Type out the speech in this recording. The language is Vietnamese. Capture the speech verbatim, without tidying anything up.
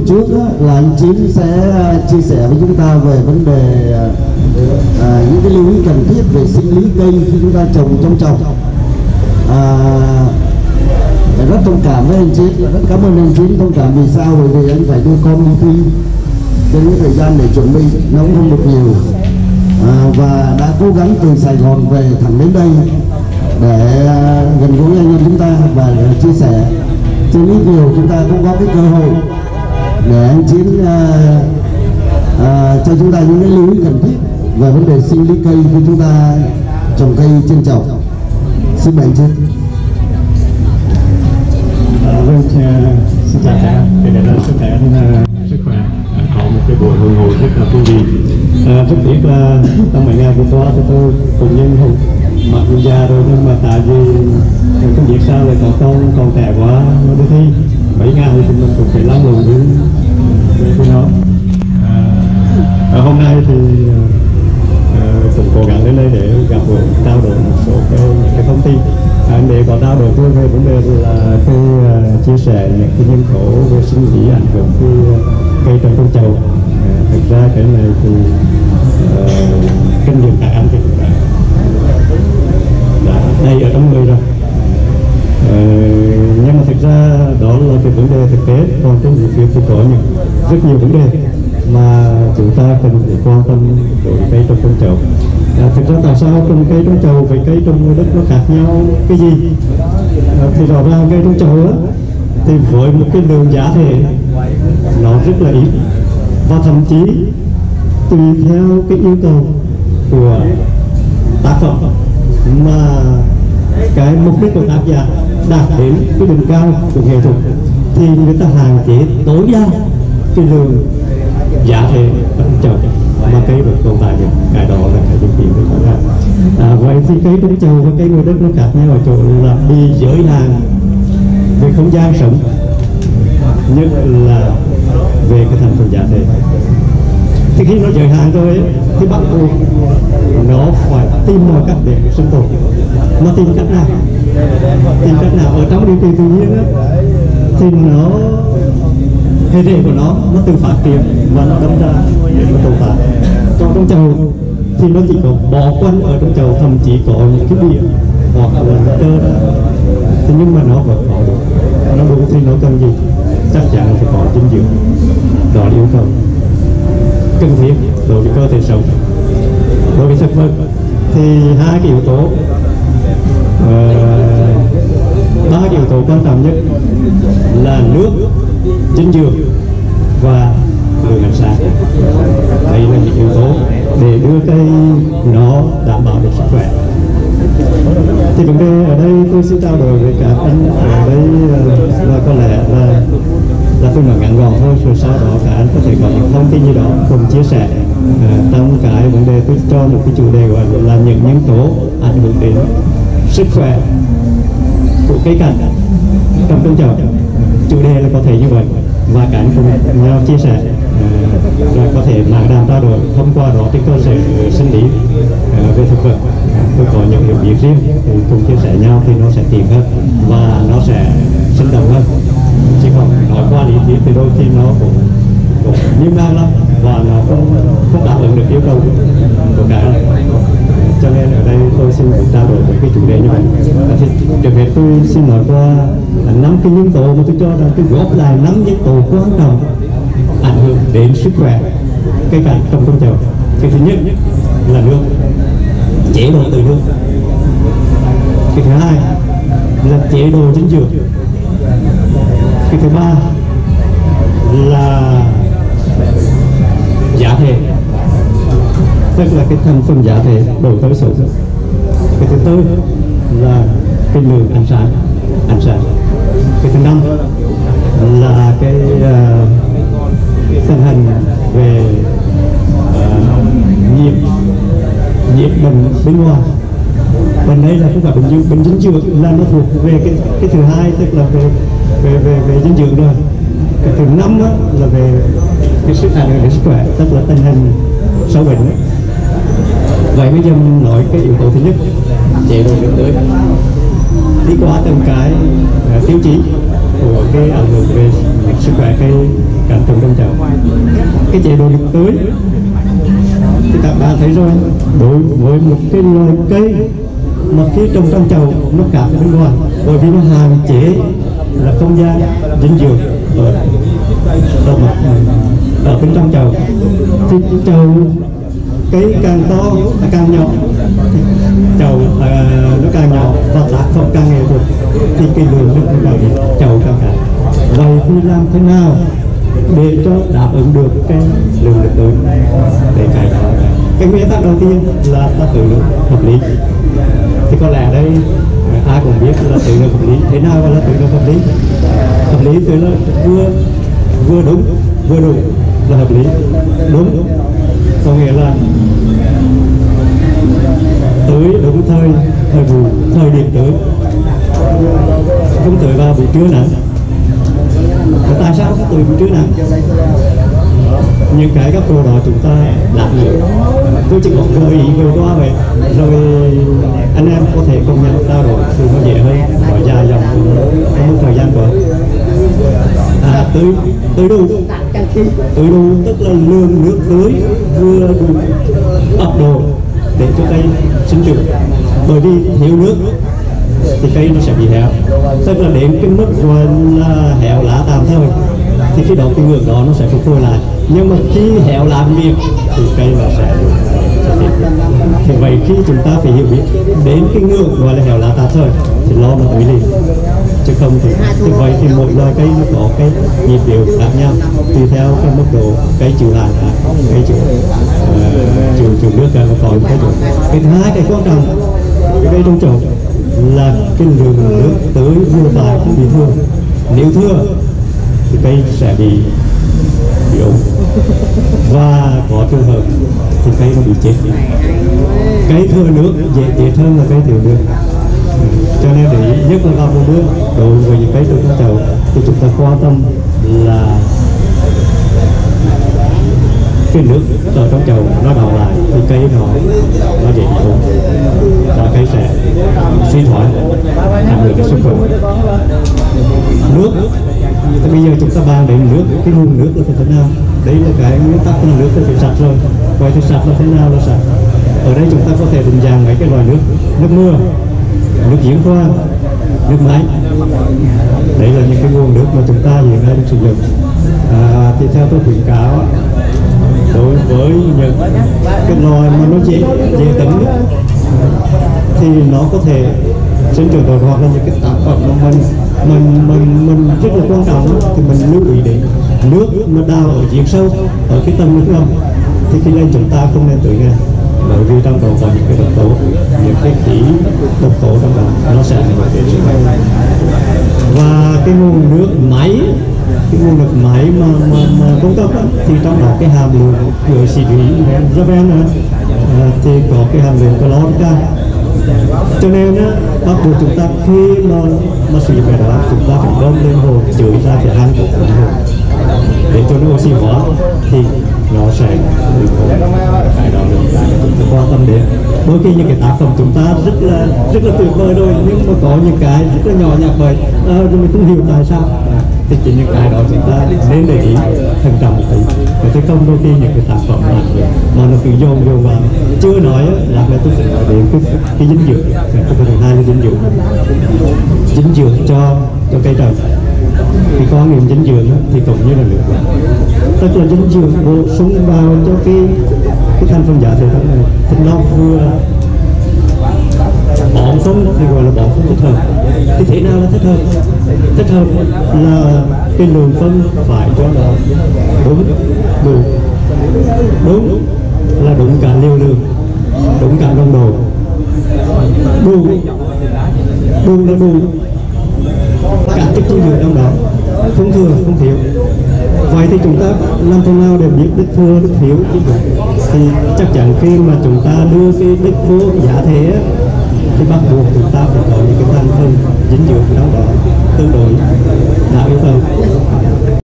trước á, là anh Chín sẽ chia sẻ với chúng ta về vấn đề à, những cái lưu ý cần thiết về sinh lý cây khi chúng ta trồng trong trồng. À, rất thông cảm với anh Chín, rất cảm ơn anh Chín. Thông cảm vì sao? Bởi vì anh phải đưa con đi thi, cho những thời gian để chuẩn bị nó cũng không được nhiều, à, và đã cố gắng từ Sài Gòn về thẳng đến đây để uh, gần gũi anh em chúng ta và chia sẻ. Trên ít nhiều chúng ta cũng có cái cơ hội để anh Chiến uh, uh, cho chúng ta những cái lưu ý cần thiết về vấn đề sinh lý cây khi chúng ta trồng cây trên chậu. Xin mời anh Chiến. À, vâng, xin chào cả, để để sức khỏe sức khỏe có một cái buổi hội ngộ rất là thú vị. À, rất tiếc là trong mấy ngày vừa qua thì tôi cũng nhân hùng mặc dù già rồi, nhưng mà tại vì không biết sao lại có con còn trẻ quá nó đi thi mấy ngày thì mình cũng phải lăn lộn với với nó. À, hôm nay thì à, cũng cố gắng đến đây để gặp gỡ trao đổi một số cái, cái thông tin. À, để có trao đổi về vấn đề là cái uh, chia sẻ những cái nhân tố về sinh lý ảnh hưởng cái uh, cây trồng trong chậu. À, thực ra cái này thì uh, kinh nghiệm các anh thì cũng đã, đã đây ở trong người rồi. Uh, nhưng mà thực ra đó là cái vấn đề thực tế, còn trong việc thì có những rất nhiều vấn đề mà chúng ta cần phải quan tâm đối với cây trồng trong chậu. À, thực ra tại sao trồng cây trong chậu với cây trong ngoài đất nó khác nhau cái gì? À, thì rõ ràng cây trong chậu á, thì với một cái lượng giá thể nó rất là ít, và thậm chí tùy theo cái yêu cầu của tác phẩm mà cái mục đích của tác giả đạt đến cái đỉnh cao của nghệ thuật thì người ta hạn chế tối đa cái lượng giá thể trong chậu mà cây được tồn tại được. Cái đó là cái điều kiện của chúng ta. À, vậy thì cây trong chậu và cây ngoài đất nó khác nhau ở chỗ là bị giới hạn về không gian sống, nhất là về cái thành phần giá thể. Thì khi nó giới hạn rồi thì bắt buộc nó phải tìm mọi cách để sinh tồn. Mà tìm cách nào? Tìm cách nào ở trong điều kiện tự nhiên á, thì nó hệ rễ của nó nó tự phát triển và nó đâm ra để nó tồn tại. Còn trong chậu thì nó chỉ có bó quanh ở trong chậu, thậm chí có những cái bìa hoặc là trơn, thế nhưng mà nó vẫn có được. Nó đủ thì nó cần gì? Chắc chắn phải có dinh dưỡng. Đó là yêu cầu cần thiết đối với cơ thể sống. Đối với thực vật thì hai cái yếu tố, uh, ba cái yếu tố quan trọng nhất là nước, dinh dưỡng và lượng ánh sáng. Đây là những yếu tố để đưa cây nó đảm bảo được sức khỏe. Thì vấn đề ở đây tôi xin trao đổi với các anh ở đây là có lẽ là là tôi nói ngắn gọn thôi, rồi sau đó các anh có thể có những thông tin gì đó cùng chia sẻ. À, trong cái vấn đề tôi cho một cái chủ đề gọi là những nhân tố ảnh hưởng đến sức khỏe của cây cảnh trong trong chậu. Chủ đề là có thể như vậy, và các anh cùng nhau chia sẻ, à, rồi có thể mạng đàm trao đổi thông qua đó trên cơ sở sinh lý à, về thực vật. Tôi có những hiểu biết riêng thì cùng chia sẻ nhau thì nó sẽ tiện hơn và nó sẽ sinh động hơn. Chỉ còn nói qua lý thuyết thì đôi khi nó cũng, cũng nghiêm ngang lắm và nó không không đáp ứng được yêu cầu của cả anh. Cho nên ở đây tôi xin trao đổi với cái chủ đề như vậy. Thì trước hết tôi xin nói qua năm cái nhân tố mà tôi cho rằng cái góp lại năm nhân tố quan trọng ảnh hưởng đến sức khỏe cây cảnh trong trong chậu. Cái thứ nhất là nước, chế độ từ nước. Cái thứ hai là chế độ dinh dưỡng. Cái thứ ba là giá thể, tức là cái thành phần giá thể đổi tới số. Cái thứ tư là cái lượng ánh sáng ánh sáng. Cái thứ năm là cái uh, tình hình về uh, nhiễm nhiễm bệnh bên ngoài. Bên đây là không phải bệnh bệnh dinh dưỡng, là nó thuộc về cái cái thứ hai, tức là về về về, về dinh dưỡng rồi. Cái thứ năm á, là về cái sức ảnh hưởng đến sức khỏe, tức là tình hình sâu bệnh. Vậy bây giờ mình nói cái yếu tố thứ nhất, chế độ nước tưới, đi qua từng cái uh, tiêu chí của cái ảnh hưởng về sức khỏe cái cảnh trồng trong chậu. Cái chế độ nước tưới thì các bạn thấy rồi, đối với một cái loài cây mà khi trồng trong chậu nó cạn ở bên ngoài, bởi vì nó hạn chế là không gian dinh dưỡng ở động vật ở bên trong chậu, thì chậu cây càng to càng nhỏ, chậu à, nó càng nhỏ và tác phẩm càng nghệ thuật thì cái lượng nước nó càng chậu càng cạn. Vậy thì làm thế nào để cho đáp ứng được cái lượng nước tưới để cải tạo? Cái nguyên tắc đầu tiên là ta tự lượng hợp lý. Thì có lẽ đây ai cũng biết là tự lượng hợp lý. Thế nào là tự lượng hợp lý? Hợp lý tức là vừa vừa đúng vừa đủ là hợp lý. Đúng có nghĩa là tưới đúng thời thời vụ, thời điểm tưới, không tưới vào buổi trưa nắng. Tại sao không tưới buổi trưa nắng? Những cái góc độ đó chúng ta làm được. Tôi chỉ có gợi ý vừa qua vậy, rồi anh em có thể công nhận trao đổi thì nó dễ hơn, nói dài dòng trong một thời gian qua. À, tưới tưới đủ, tưới đủ tức là lượng nước tưới vừa đủ ấp độ để cho cây sinh trưởng. Bởi vì thiếu nước thì cây nó sẽ bị héo, tức là đến cái mức gọi là héo lá tạm thời thì khi đó cái ngưỡng đó nó sẽ phục hồi lại. Nhưng mà khi héo lá miệng thì cây nó sẽ thì vậy khi chúng ta phải hiểu biết đến cái ngưỡng gọi là héo lá tạm thời thì lo mà tưới liền, chứ không thì, thì vậy thì mỗi loài cây nó có cái nhịp điệu khác nhau tùy theo cái mức độ cây chịu hạn, cây chịu uh, chịu chịu nước và còn cái chỗ. Cái thứ hai, cái quan trọng cái cây trong chậu là cái lượng nước tưới vừa phải, không bị thừa. Nếu thừa thì cây sẽ bị bị ốm, và có trường hợp thì cây nó bị chết. Cây thừa nước dễ chết hơn là cây thiếu nước. Cho nên để ý nhất là vào mùa mưa, đối với những cây trồng trong chậu thì chúng ta quan tâm là cái nước ở trong chậu nó đọng lại thì cây nó nó dễ bị ốm và cây sẽ suy thoái, ảnh hưởng đến sức khỏe. Nước thì bây giờ chúng ta bàn đến nước, cái nguồn nước là thế nào? Đấy là cái nguyên tắc là nước phải sạch rồi. Vậy thì sạch là thế nào là sạch? Ở đây chúng ta có thể định dạng mấy cái loại nước: nước mưa, nước giếng khoan, nước máy. Đấy là những cái nguồn nước mà chúng ta hiện nay được sử dụng. À, thì theo tôi khuyến cáo đối với những cái loài mà nó dễ dễ tính thì nó có thể sinh trưởng được, hoặc là những cái tác phẩm mà mình mình mình mình rất là quan trọng thì mình lưu ý đến nước nó đào ở giếng sâu, ở cái tầng nước ngầm thì khi lên chúng ta không nên tưới ngay, bởi vì trong đó có những cái độc tố, những cái khí độc tố trong đó nó sẽ ảnh hưởng đến sức khỏe. Và cái nguồn nước máy, cái nguồn nước máy mà mà, mà cung cấp thì trong đó cái hàm lượng của xì thủy Raven à, thì có cái hàm lượng clo cao. Cho nên á, bắt buộc chúng ta khi mà mà sử dụng cái đó chúng ta phải bơm lên hồ, chửi ra phải ăn của hồ để cho nó oxy hóa thì nó sẽ cái đó là chúng ta quan tâm đến. Đôi khi những cái tác phẩm chúng ta rất là rất là tuyệt vời rồi, nhưng mà có những cái rất là nhỏ nhặt vậy à, rồi mình không hiểu tại sao. Thì chính những cái đó chúng ta nên để ý thận trọng một tí. Chứ không đôi khi những cái tác phẩm này mà nó cứ dồn dồn vào, chưa nói là tôi sẽ nói đến cái, cái dinh dưỡng. Cái thứ hai là dinh dưỡng, dinh dưỡng cho cho cây trồng. Thì quan niệm dinh dưỡng thì cũng như là nước, tức là dinh dưỡng bổ sung vào cho cái cái thành phần giá thể này thì nó vừa bón phân thì gọi là bón phân thích hợp. Thì thế nào là thích hợp? Thích hợp là cái lượng phân phải cho nó đúng đủ, đúng là đúng cả liều lượng, đúng cả nồng độ, đủ đủ là đủ cả chất dinh dưỡng trong đó, không thừa không thiếu. Vậy thì chúng ta làm thế nào để biết đích thừa đích thiếu? Thì chắc chắn khi mà chúng ta đưa cái đích vô giá thể thì bắt buộc chúng ta phải có những cái thành phần dinh dưỡng trong đó tương đối đa yêu cầu.